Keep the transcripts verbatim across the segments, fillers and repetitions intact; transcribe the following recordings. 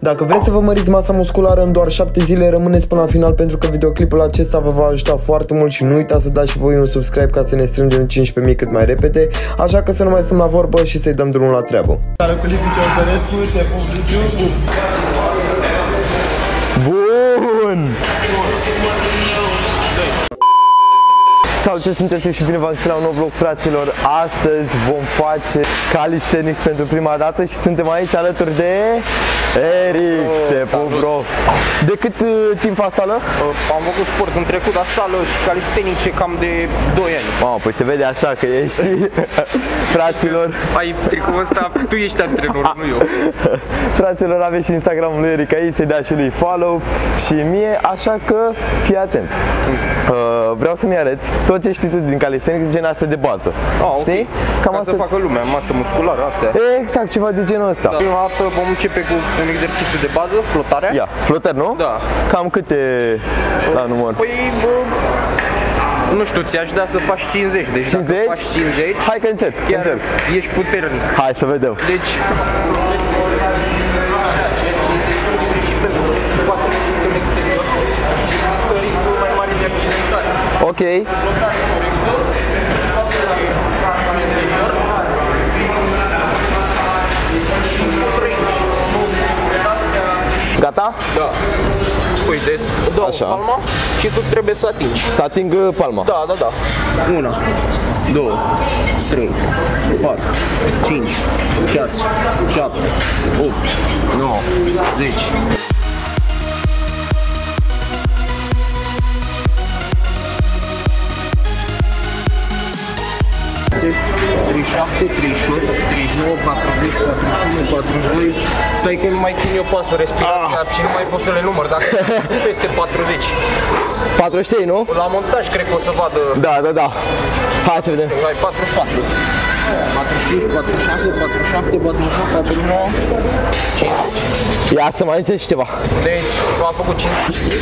Dacă vreți să vă măriți masa musculară în doar șapte zile, rămâneți până la final pentru că videoclipul acesta vă va ajuta foarte mult și nu uitați să dați și voi un subscribe ca să ne strângem cincisprezece mii cât mai repede, așa că să nu mai stăm la vorbă și să-i dăm drumul la treabă. Bun! Salut, sunteți și bine v-am găsit la un nou vlog, fraților. Astăzi vom face calisthenics pentru prima dată și suntem aici alături de Eric, oh, te pup, bro. De cât uh, timp faci sală? Uh, am făcut sport în trecut, dar sală și calisthenics cam de doi ani. Oh, păi se vede așa că ești, fraților. Ai tricoul ăsta, tu ești antrenor, nu eu. Fraților, aveți și Instagramul lui Eric aici, să-i dea și lui follow și mie, așa că fii atent. Mm. Uh, vreau să-mi arăți tot ce știi tu din calisthenics, gen astea de bază. Ah, știi? Okay. Cam ca asta... să facă lumea, masă musculară, astea. Exact, ceva de genul ăsta. Da. Prima dată vom începe cu un exercițiu de bază, flotarea. Ia, flotări, nu? Da. Cam câte la număr? Păi, bă, nu știu, ți-aș da să faci cincizeci. Deci cincizeci? Dacă faci cincizeci, hai că încep, chiar încep. Ești puternic. Hai să vedem. Deci... Ok. Gata? Da. Uite, dau palma și tu trebuie să atingi. Să ating palma? Da, da, da. Una, două, trei, patru, cinci, șase, șapte, opt, nouă, zece. treizeci și șapte, treizeci și opt, treizeci și nouă, patruzeci, patruzeci și unu, patruzeci și doi. Stai că nu mai țin eu pasul, respirația ah. și nu mai pot să le număr, dacă peste patruzeci. patruzeci și trei, nu? La montaj cred că o să vadă. Da, da, da. Hai să vedem. Hai, patruzeci și patru. patruzeci și cinci, patruzeci și șase, patruzeci și șapte, patruzeci și opt, patruzeci și nouă, cincizeci. Ia să mai încerci ceva. Deci, am făcut cincizeci.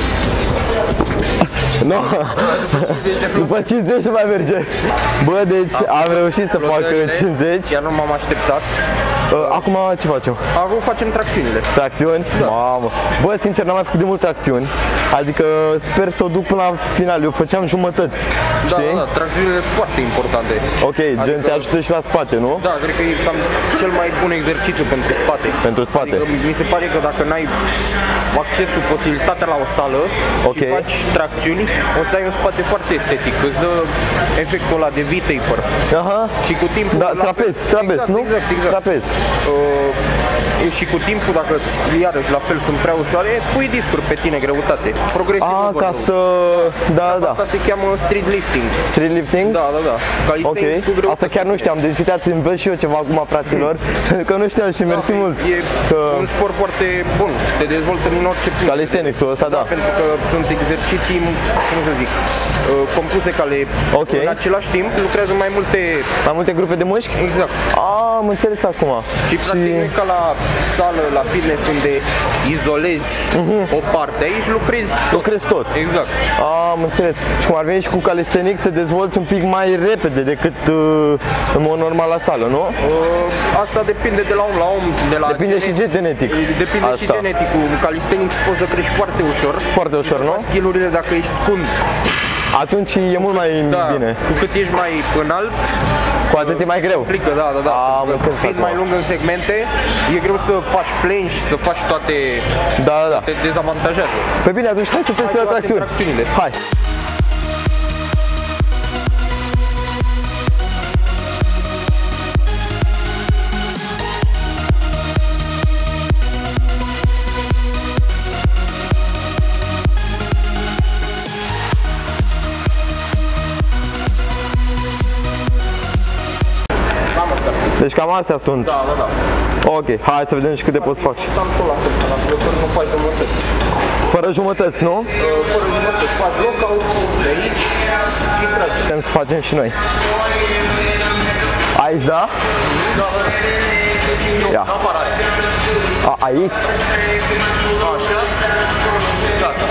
Nu, după cincizeci nu mai merge. Bă, deci am reușit să fac cincizeci. Chiar nu m-am așteptat. Acum ce facem? Acum facem tracțiunile. Tracțiuni? Da. Mamă. Bă, sincer, n-am mai făcut de mult tracțiuni. Adică sper să o duc până la final. Eu făceam jumătăți. Da, știi? Da, da, tracțiunile sunt foarte importante. Ok, adică, gen te ajută și la spate, nu? Da, cred că e cam cel mai bun exercițiu pentru spate. Pentru spate. Adică mi se pare că dacă n-ai accesul, posibilitatea la o sală okay. și faci tracțiuni, o să ai un spate foarte estetic. Îți dă efectul ăla de V-taper. Aha. Și cu timpul... Da, trapez, trapez, exact, nu? Exact, exact. Trapez. Uh, și cu timpul, dacă iarăși la fel sunt prea ușoare, pui discuri pe tine, greutate. Progresiv. Ah, ca să... Da, da. Asta se cheamă street lifting. Street lifting? Da, da, da. Ok. Asta chiar nu știam, deci uitați, învăț și eu ceva acum, fraților, că nu știam și mersi da, mult. E că... un sport foarte bun, te dezvoltă în orice punct. Calisthenics-ul ăsta, da. Da. Pentru că sunt exerciții, cum să zic, compuse care okay. în același timp lucrează mai multe... Mai multe grupe de mușchi? Exact. Ah, am înțeles acum. Și practic și... nu e ca la sală, la fitness, unde izolezi uh-huh. o parte, aici lucrezi tot. Lucrezi tot. Exact. Ah, am înțeles. Și cum ar veni și cu calisthenics să dezvolți un pic mai repede decât uh, în mod normal la sală, nu? Uh, asta depinde de la om la om. De la depinde genetic. Și genetic. Depinde asta. Și genetic. Cu calisthenics poți să crești foarte ușor. Foarte ușor, nu? Skill-urile dacă ești scund, atunci e mult mai da, bine. Cu cât ești mai înalt, cu atât e mai greu. Plică, da, da, da. Am înțeles. Fiind mai lung în segmente, e greu să faci planche, să faci toate, da, da, da. Te dezavantajează. Pe bine, atunci hai să testăm tracțiunile. Hai. Deci cam astea sunt. Da, da, da. Ok, hai să vedem și câte pot să fac. Nu faci jumătăți. Fără jumătăți, nu? Fără jumătăți. Faci lockout de aici și tragi. Putem să facem și noi. Aici, da? Da. Ia. A, aici? Așa. Gata.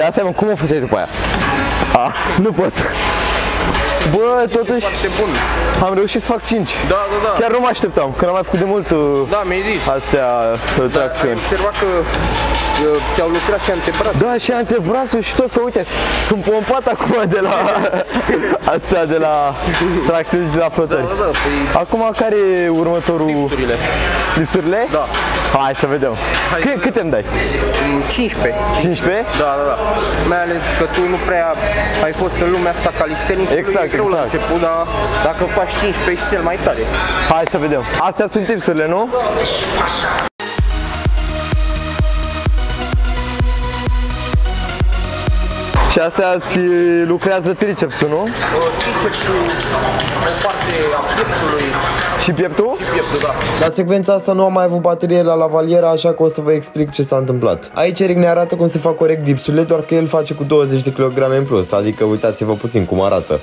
Ia stai mă, cum o făceai după aia? Ah, nu pot. Bă, totuși foarte bun. Am reușit să fac cinci. Da, da, da. Chiar nu mă așteptam, că n-am mai făcut de mult. Da, mi-ai zis. Astea tracțiuni. Ai observat că ți-au lucrat și antebrațul. Da, și antebrațul și tot, că uite, sunt pompat acum de la astea de la tracțiuni și de la flotări. Da, da, da. Păi... Acum care e următorul? Lipsurile. Lipsurile? Da. Hai să vedem. C cât îmi dai? cincisprezece. cincisprezece? Da, da, da. Mai ales că tu nu prea ai fost în lumea asta calistenicului. Exact, e greu exact. la început, dar dacă faci cincisprezece ești cel mai tare. Hai să vedem. Astea sunt tipsurile, nu? Și astea ți lucrează tricepsul, nu? Tricepsul, o parte a pieptului. Și pieptul? Și pieptul, da. La secvența asta nu am mai avut baterie la lavaliera, așa că o să vă explic ce s-a întâmplat. Aici Eric ne arată cum se fac corect dipsurile, doar că el face cu douăzeci de kilograme în plus, adică uitați-vă puțin cum arată.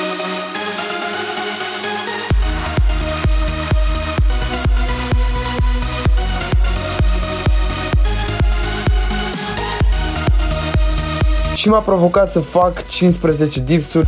Și m-a provocat să fac cincisprezece dipsuri.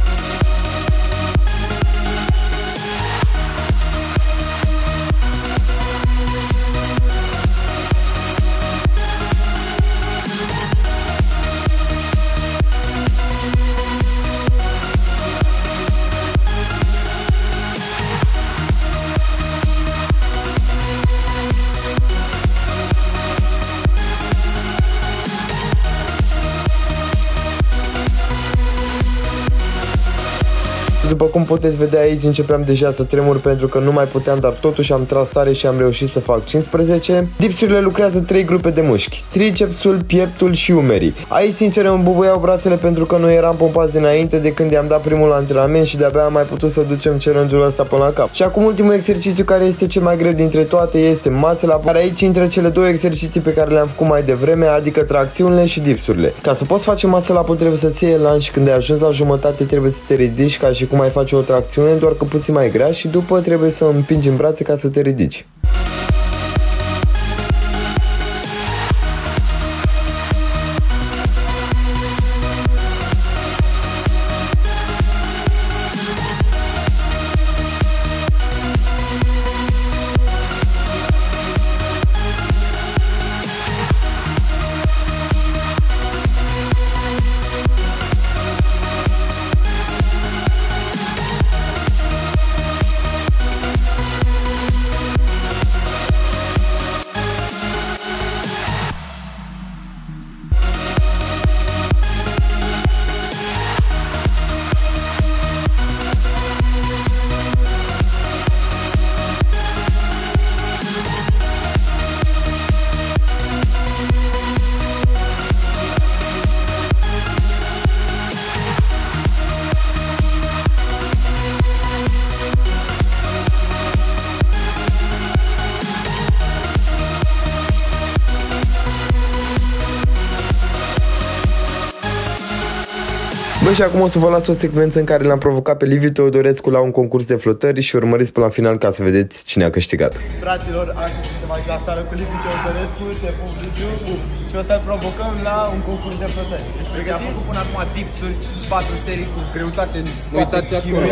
După cum puteți vedea aici, începeam deja să tremur pentru că nu mai puteam, dar totuși am tras tare și am reușit să fac cincisprezece. Dipsurile lucrează trei grupe de mușchi: tricepsul, pieptul și umerii. Aici sincer îmi bubuiau brațele pentru că nu eram pompați dinainte de când i-am dat primul antrenament și de-abia am mai putut să ducem challenge-ul ăsta până la cap. Și acum ultimul exercițiu, care este cel mai greu dintre toate, este muscle up, care aici intră cele două exerciții pe care le-am făcut mai devreme, adică tracțiunile și dipsurile. Ca să poți face muscle up, trebuie să-ți iei elan și când ai ajuns la jumătate trebuie să te ridici ca și cum ai face o tracțiune, doar că puțin mai grea, și după trebuie să împingi în brațe ca să te ridici. Bă, și acum o să vă las o secvență în care l-am provocat pe Liviu Teodorescu la un concurs de flotări și urmăriți până la final ca să vedeți cine a câștigat. Fraților, astăzi suntem aici la sală cu Liviu Teodorescu, te pup, Liviu, și o să-l provocăm la un concurs de flotări. Deci am făcut până acum tipsuri, patru serii cu greutate. Uitați acolo.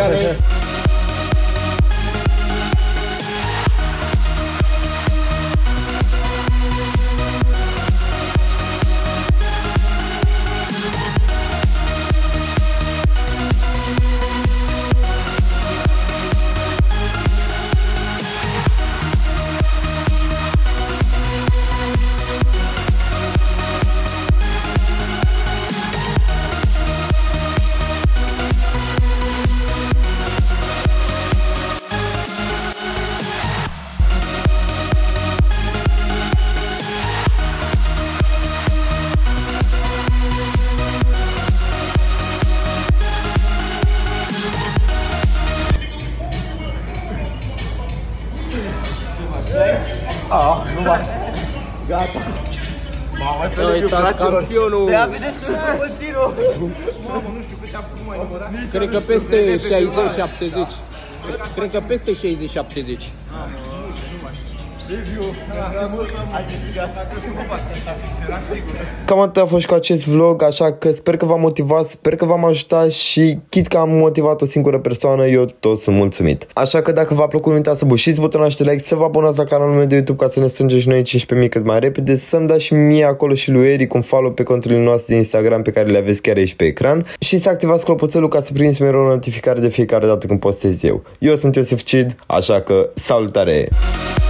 Ah, nu mai. Gata. Mamă, pe Liviu, fraților. Ia vedeți că nu continuu. Mamă, nu știu câte am făcut mai numărat. Cred că peste șaizeci șaptezeci. Cred că peste șaizeci șaptezeci. Review. Ai câștigat. Cam atât a fost cu acest vlog, așa că sper că v-am motivat, sper că v-am ajutat și chit că am motivat o singură persoană, eu tot sunt mulțumit. Așa că dacă v-a plăcut, nu uitați să bușiți butonul de like, să vă abonați la canalul meu de YouTube ca să ne strângem și noi cincisprezece mii cât mai repede, să-mi dați și mie acolo și lui Eric un follow pe conturile noastre de Instagram pe care le aveți chiar aici pe ecran și să activați clopoțelul ca să primiți mereu o notificare de fiecare dată când postez eu. Eu sunt Iosif Cid, așa că salutare!